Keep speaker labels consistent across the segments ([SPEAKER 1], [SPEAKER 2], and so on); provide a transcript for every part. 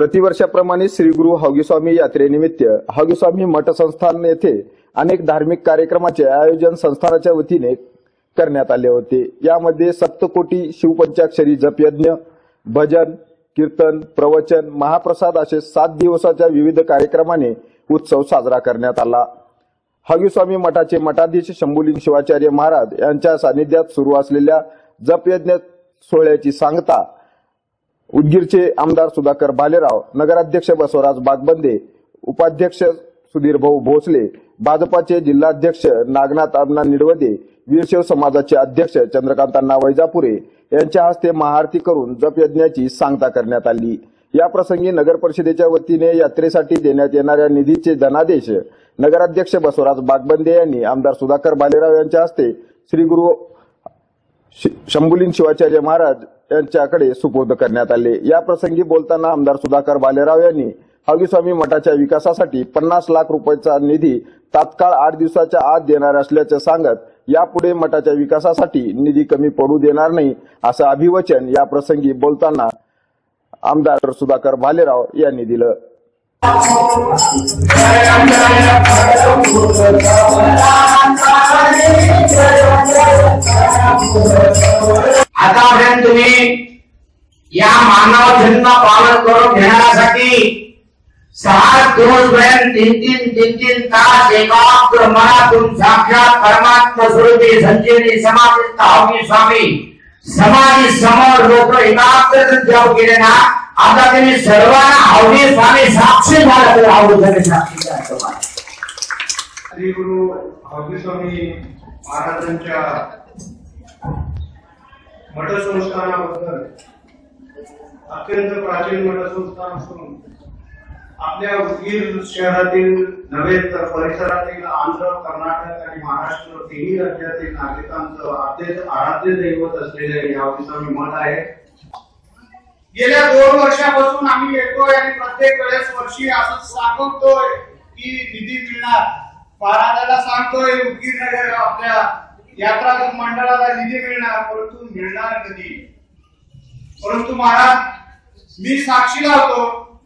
[SPEAKER 1] प्रतिवर्षाप्रमाणे श्री गुरु हौगीस्वामी यात्रेनिमित्त हौगीस्वामी मठ संस्थान येथे अनेक धार्मिक कार्यक्रमाचे आयोजन संस्थानाच्या वतीने करण्यात आले होते। यामध्ये सप्तकोटी शिवपंचाक्षरी जपयज्ञ, भजन, कीर्तन, प्रवचन, महाप्रसाद असे 7 दिवसाच्या विविध कार्यक्रमाने उत्सव साजरा करण्यात आला। हौगीस्वामी मठाचे मठाधीश शंभुलिंग शिवाचार्य महाराज यांच्या सानिध्यात सुरू असलेल्या जपयज्ञ सोहळ्याची सांगता उदगीरचे आमदार सुधाकर भालेराव, नगराध्यक्ष बसवराज बागबंदे, उपाध्यक्ष सुधीर भाऊ भोसले, भाजपाचे जिल्हाध्यक्ष नागनाथ अण्णा निडवदे, वीरशैव समाजाचे अध्यक्ष चंद्रकांत वैजापुरे यांच्या हस्ते महाआरती करून जपयज्ञाची सांगता करण्यात आली। या प्रसंगी नगर परिषदेच्या वतीने यात्रेसाठी देण्यात येणाऱ्या निधीचे धनादेश नगराध्यक्ष बसवराज बागबंदे यांनी आमदार सुधाकर भालेराव यांच्या हस्ते श्री गुरु शंभुलिंग शिवाचार्य महाराज यांच्याकडे सुपूर्द करण्यात आले। या प्रसंगी बोलताना आमदार सुधाकर भालेराव यांनी हौगीस्वामी मठाच्या विकासासाठी 50 लाख रुपयाचा निधी तात्काळ 8 दिवसाच्या आत देणार असल्याचे सांगत यापुढे मठाच्या विकासासाठी निधी कमी पडू देणार नाही असं अभिवचन या प्रसंगी बोलताना आमदार सुधाकर भालेराव यांनी दिलं।
[SPEAKER 2] आतापर्यंत तुम्ही या मानव जन्म पालन करून घेण्यासाठी 6 दिवसपर्यंत 3 तास एकाग्र मनातून साक्षात परमात्मा स्वरूपी संजीवनी समाधीस्थ हौगीस्वामी समाधी समोर लोक एकाग्र जप केले ना, आता तुम्ही सर्वांना हौगीस्वामी साक्षी झाला तर हौगीस्वामी साक्षी झाला।
[SPEAKER 3] श्री गुरु हौगीस्वामी महाराजांच्या मठ संस्थानाबद्दल अत्यंत प्राचीन मठ संस्थान असून आपल्या उदगीर शहरातील नव्हे तर परिसरातील आंध्र, कर्नाटक आणि महाराष्ट्र तिन्ही राज्यातील नागरिकांचं आराध्य दैवत असलेले हौगीस्वामी मठ आहे।
[SPEAKER 4] गेल्या 2 वर्षापासून आम्ही येतोय आणि प्रत्येक वेळेस वर्षी असं सांगतोय की निधी मिळणार, महाराजाला सांगतोय उदगीर नगर आपल्या यात्रा मंडळाला निधी मिळणार, परंतु मिळणार कधी? परंतु महाराज मी साक्षीला होतो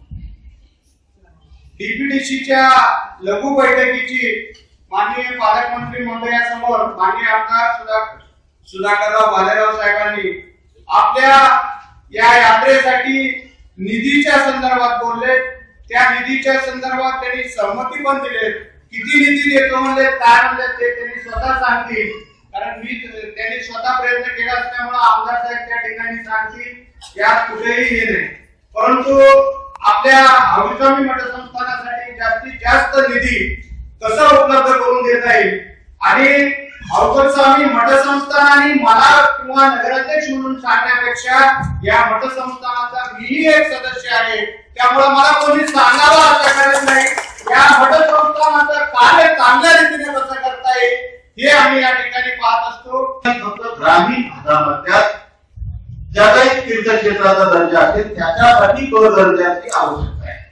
[SPEAKER 4] डीपीडीसीच्या लघु बैठकीची माननीय पालकमंत्री महोदयासमोर माननीय आमदार सुधाकरराव भालेराव साहेबांनी आपल्या या यात्रेसाठी निधीच्या संदर्भात बोलले। त्या निधीच्या संदर्भात त्यांनी सहमती पण दिली। किती निधी देतो म्हणले, काय म्हणले ते त्यांनी स्वतः सांगतील, कारण त्यांनी स्वतः प्रयत्न केला असल्यामुळे आमदार साहेब त्या ठिकाणी सांगतील, यात कुठेही हे नाही। परंतु आपल्या हौगीस्वामी मठ संस्थानासाठी जास्तीत जास्त निधी कसा उपलब्ध करून देता येईल आणि हौगीस्वामी मठ संस्थान आणि मला किंवा नगराध्यक्ष म्हणून सांगण्यापेक्षा या मठ संस्थानाचा मीही एक सदस्य आहे, त्यामुळे मला कोणी सांगावं असं गरज नाही। या मठ संस्थानाचं कार्य चांगल्या रीतीने कसं करता येईल हे आम्ही या ठिकाणी पाहत असतो।
[SPEAKER 5] फक्त ग्रामीण भागामध्ये ज्या काही तीर्थक्षेत्राचा दर्जा असेल त्याच्यासाठी तो दर्जाची आवश्यकता आहे।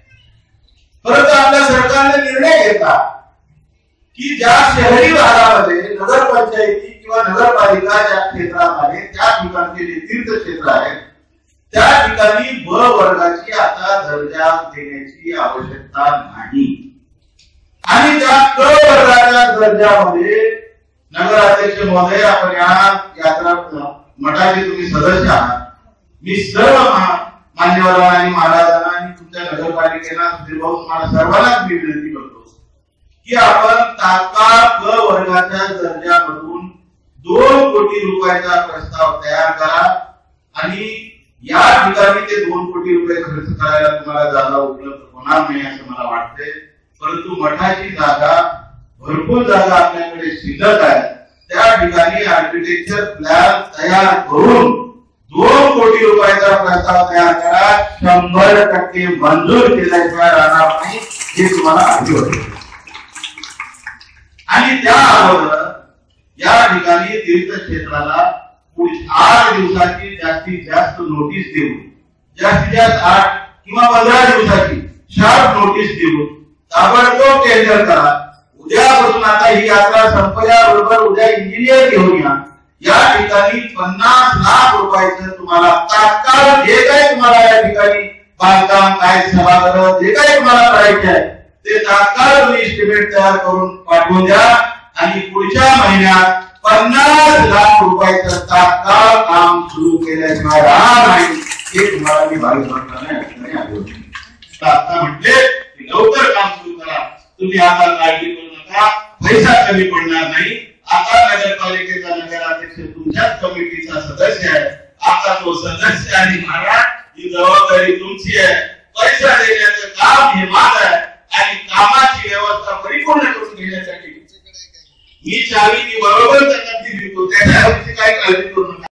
[SPEAKER 5] परंतु आपल्या सरकारने निर्णय घेतला की ज्या शहरी भागामध्ये नगरपंचायती किंवा नगरपालिका ज्या क्षेत्रामध्ये त्या ठिकाणचे जे तीर्थक्षेत्र आहेत त्या ठिकाणी ब वर्गाची आता दर्जा देण्याची आवश्यकता नाही आणि त्या क वर्गाच्या दर्जामध्ये नगराध्यक्ष महोदय, आपण या यात्रा मठाचे तुम्ही सदस्य आहात, मी सर्व मान्यवरांना आणि महाराजांना आणि तुमच्या नगरपालिकेला तुम्हाला सर्वांनाच मी विनंती करतो की आपण तात्काळ क वर्गाच्या दर्जामधून 2 कोटी रुपयाचा प्रस्ताव तयार करा आणि या ठिकाणी ते 2 कोटी रुपये खर्च करायला तुम्हाला जागा उपलब्ध होणार नाही असं मला वाटतंय। परंतु मठाची जागा, भरपूर जागा आपल्याकडे शिल्लक आहे, त्या ठिकाणी आर्किटेक्चर प्लॅन तयार करून 2 कोटी रुपयाचा प्रस्ताव तयार करा, 100% मंजूर केल्याशिवाय राहणार नाही हे तुम्हाला आठवतं। आणि त्या अगोदर या ठिकाणी तीर्थक्षेत्राला पुढील 8 दिवसाची जास्तीत जास्त नोटीस देऊन, जास्तीत जास्त 8 किंवा 15 दिवसाची शार्प नोटीस देऊन ताबडतोब टेंडर करा। उद्यापासून आता ही यात्रा संपल्याबरोबर उद्या इंजिनियर घेऊन या ठिकाणी 50 लाख रुपयाचं तुम्हाला तात्काळ जे काही तुम्हाला या ठिकाणी बांधकाम काय सभागृह जे काही तुम्हाला करायचे आहे ते तात्काळ तुम्ही एस्टिमेट तयार करून पाठवून द्या आणि पुढच्या महिन्यात 50 लाख रुपयाचं तात्काळ काम सुरू केल्याशिवाय राहणार नाही हे तुम्हाला मी भावी भरताना आता म्हटले की लवकर काम सुरू करा. तुम्ही आता काळजी करू नका, पैसा कमी पडणार नाही. आता नगरपालिकेचा नगराध्यक्ष तुमच्याच कमिटीचा सदस्य आहे. आता तो सदस्य आणि महाराज ही जबाबदारी तुमची आहे. पैसा देण्याचं काम हे माझं आहे आणि कामाची व्यवस्था परिपूर्ण करून घेण्यासाठी मी चावी ती बरोबर त्यांना ती देतो. त्याच्या काही काळजी करू नका.